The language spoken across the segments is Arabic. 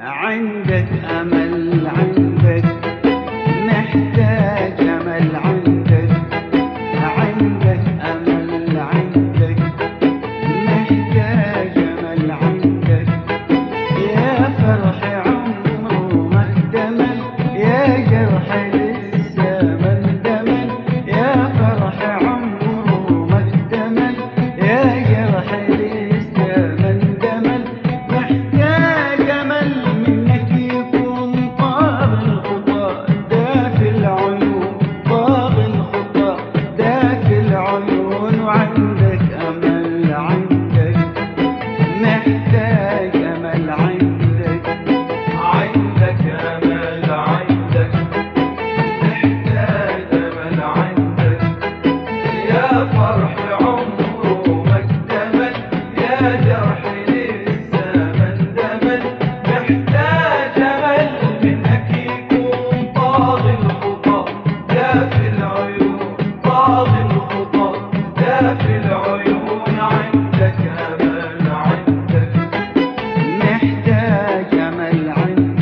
عندك أمل، عندك محتاج أمل، عندك أمل، عندك محتاج أمل، عندك يا فرح عمره ما اكتمل، يا جرح لسه ما اندمل، يا فرح عمره ما اكتمل، يا جرح لسه ما اندمل، محتاج أمل منك يكون طاب الخطى دافي العيون، طاب الخطى دافي العيون، وعندك أمل، عندك محتاج أمل، عندك أمل، عندك محتاج أمل، عندك يا فرح عمره ما اكتمل، يا جرح لسه ما اندمل، محتاج أمل منك يكون طاغي الخطى دافي العيون، طاغي الخطى دافي العيون، عندك أمل، عندك محتاج أمل، عندك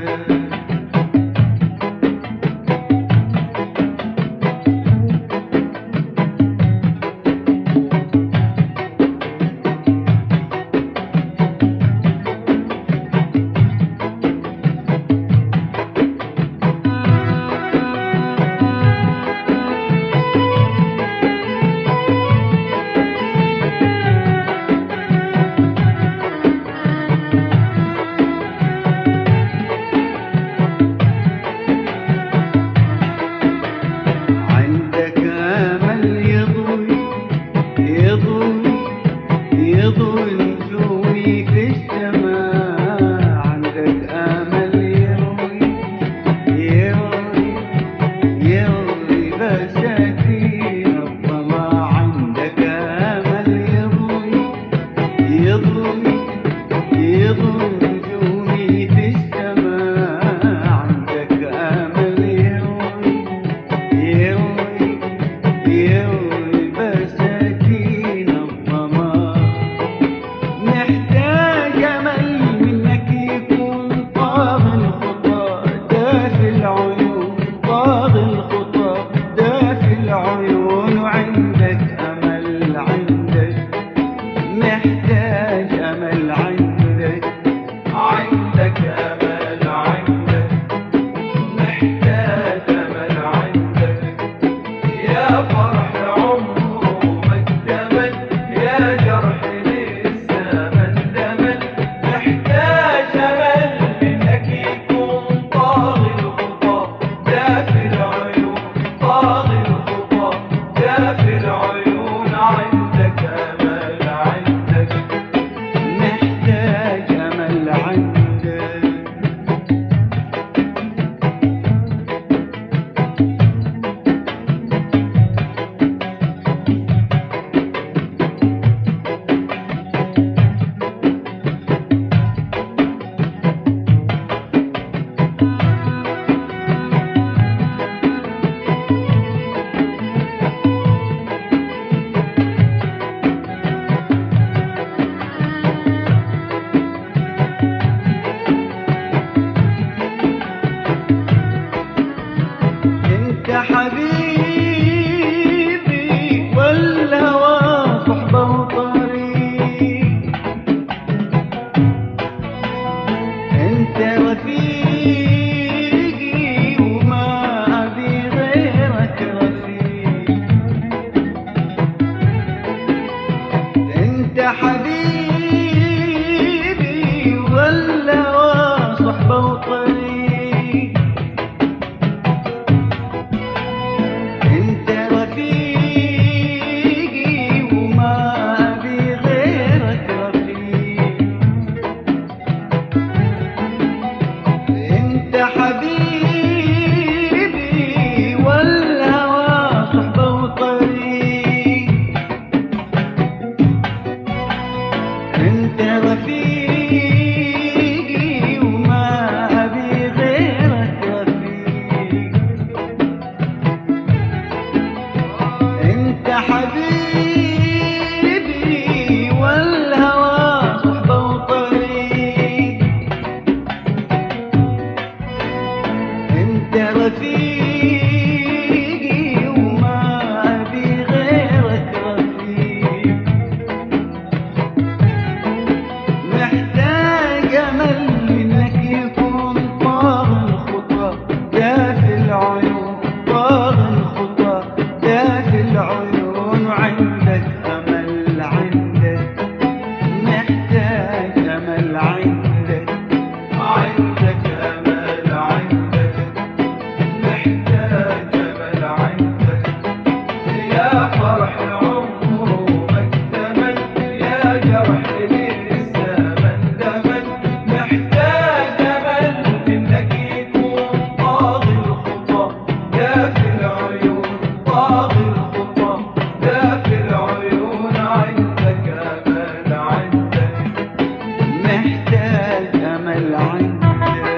عندك أمل يضوي يضوي يضوي نجومي في السماء، عندك أمل يروي يروي يروي بساتين الظما، عندك أمل يضوي يضوي يضوي نجومي في السماء، عندك أمل يروي يروي يروي بساتين الظما، محتاج أمل منك يكون طاغي الخطى دافي العيون، طاغي الخطى دافي العيون، وعندك أمل، عندك محتاج أمل، عندك أمل، عندك محتاج أمل، عندك يا فرح عمره ما اكتمل، يا جرح لسه ما اندمل، محتاج أمل منك يكون طاغي الخطى دافي العيون، طاغي الخطى دافي العيون، عندك أمل، عندك محتاج أمل، عندك انت حبيبي والهوى صحبة وطريق، انت رفيقي وما ابي غيرك رفيق، انت حبيبي والهوى صحبة وطريق، انت رفيقي وما ابي غيرك رفيق، أمل إنك يكون طاغ الخطى دافي العيون، طاغ الخطى دافي العيون، وعندك أمل عندك محتاج أمل عندك، عندك أمل عندك محتاج أمل عندك، يا فرح العمر ما اكتمل، يا جرح لسه ما اندمل، محتاج أمل إنك يكون طاغي الخطى دافي العيون، طاغي الخطى دافي العيون، عندك أمل عندك محتاج أمل عندك.